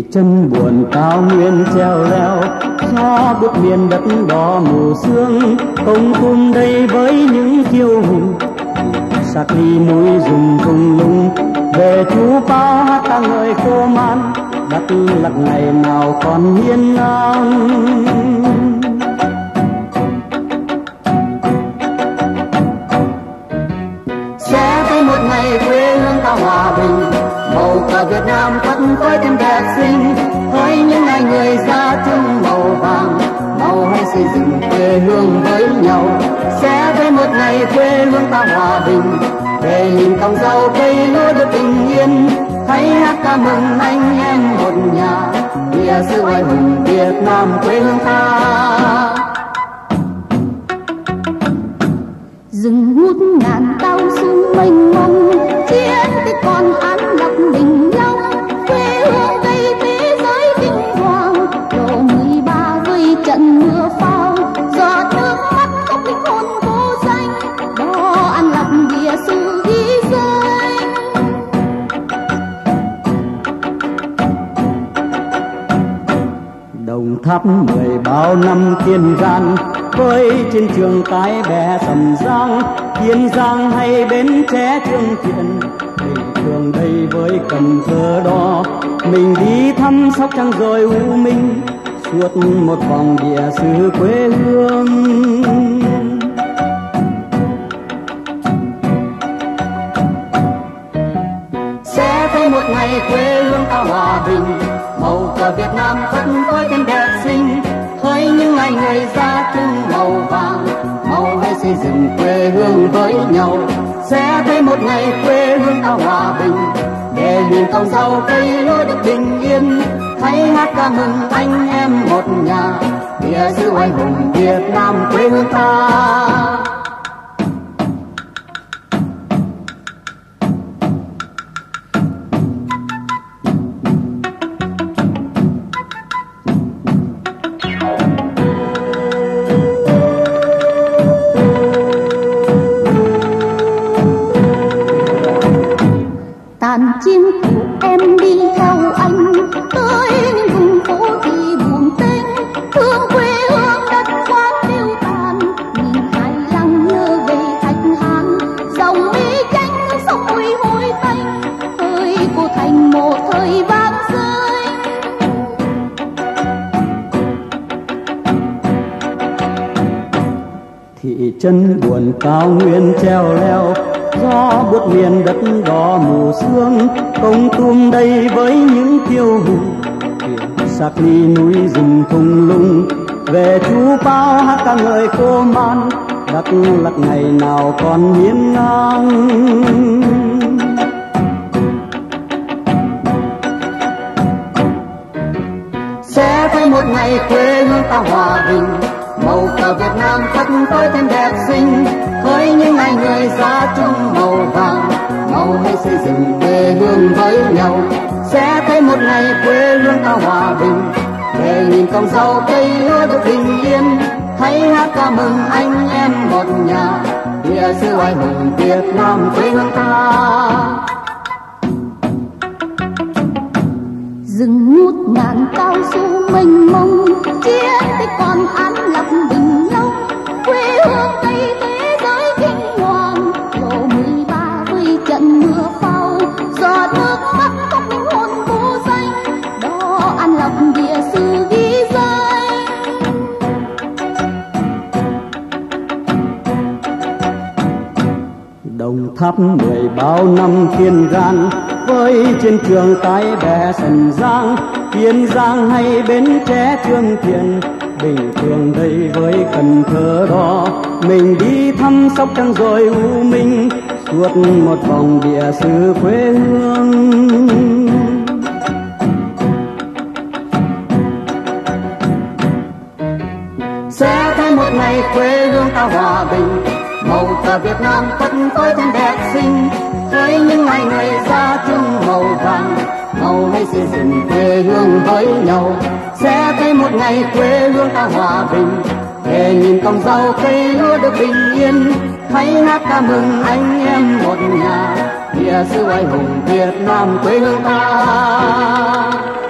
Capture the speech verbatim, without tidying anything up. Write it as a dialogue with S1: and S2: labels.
S1: Thị chân buồn cao nguyên treo leo, gió buốt miền đất đỏ mù sương, công tung đây với những kiêu hùng. Sạc ly núi rừng thung lũng, về chú bao hát ca ngợi khô man, đất lặng ngày nào còn hiên ngang.
S2: Sẽ tới một ngày quê hương ta hòa bình, màu cờ Việt Nam phất phới thêm đẹp xinh, hỡi những ngày người ra chung màu vàng, màu hãy xây dựng quê hương với nhau. Sẽ tới một ngày quê hương ta hòa bình, về nhìn con dâu cây lúa được bình yên, hãy hát ca mừng anh em một nhà, nghĩa sự oai hùng Việt Nam quê hương ta.
S3: Rừng ngút ngàn cao su mênh mông, chiến tích còn án lập Bình Long, quê hương gây thế giới kinh hoàng. Độ mười ba với trận mưa pháo, giọt nước mắt khóc linh hồn vô danh, đó an lập địa sự ghi danh.
S1: Đồng Tháp mười bao năm kiên gan, với chiến trường cái bé Sầm Giang, Kiên Giang hay Bến Tre Trương Thiện, bình thường đây với Cần Thơ đó. Mình đi thăm Sóc Trăng rồi U Minh, suốt một vòng địa xứ quê hương.
S2: Sẽ thấy một ngày quê hương ta hòa bình, màu cờ Việt Nam phất phới thêm đẹp xinh, hỡi những ngày người ra chung màu vàng, màu hãy xây dựng quê hương với nhau. Sẽ thấy một ngày quê hương ta hòa bình, để nhìn con dâu cây lúa được bình yên, hãy hát ca mừng anh em một nhà, nghĩa sự oai hùng Việt Nam quê hương ta.
S3: Tàn chiến của em đi theo anh, tới những vùng phố thì buồn tênh, thương quê hương đất quán tiêu tàn, nhìn hai lăng nhớ về Thạch Hán, dòng mi tranh sông bụi hôi tanh, hơi của thành một thời vang rơi.
S1: Thị chân buồn cao nguyên treo leo, gió buốt miền đất đỏ mù sương, công tung đây với những kiêu hùng. Sạc ly núi rừng thung lũng, về chú bao hát ca ngợi khô man, đất lặng ngày nào còn hiên ngang.
S2: Sẽ thấy một ngày quê hương ta hòa bình, màu cờ Việt Nam phất phới thêm đẹp xinh, hỡi những ngày người ra chung màu vàng, màu hãy xây dựng quê hương với nhau. Sẽ thấy một ngày quê hương ta hòa bình, để nhìn con dâu cây lúa được bình yên, hãy hát ca mừng anh em một nhà, nghĩa sự oai hùng Việt Nam quê hương ta.
S3: Rừng ngút ngàn cao su mênh mông, chiến tích còn án lập Bình Long, quê hương gây thế giới kinh hoàng. Độ mười ba với trận mưa pháo, giọt nước mắt khóc linh hồn vô danh, đó an lập địa sự ghi danh.
S1: Đồng Tháp mười bao năm kiên gan, với chiến trường cái bé Sầm Giang, Kiên Giang hay Bến Tre Trương Thiện, bình thường đây với Cần Thơ đó. Mình đi thăm Sóc Trăng rồi U Minh, suốt một vòng địa xứ quê hương.
S2: Sẽ thấy một ngày quê hương ta hòa bình, màu cờ Việt Nam phất phới thêm đẹp xinh, hỡi những ngày người ra chung màu vàng, màu hãy xây dựng quê hương với nhau. Sẽ thấy một ngày quê hương ta hòa bình, để nhìn con dâu cây lúa được bình yên, hãy hát ca mừng anh em một nhà, nghĩa sự oai hùng Việt Nam quê hương ta.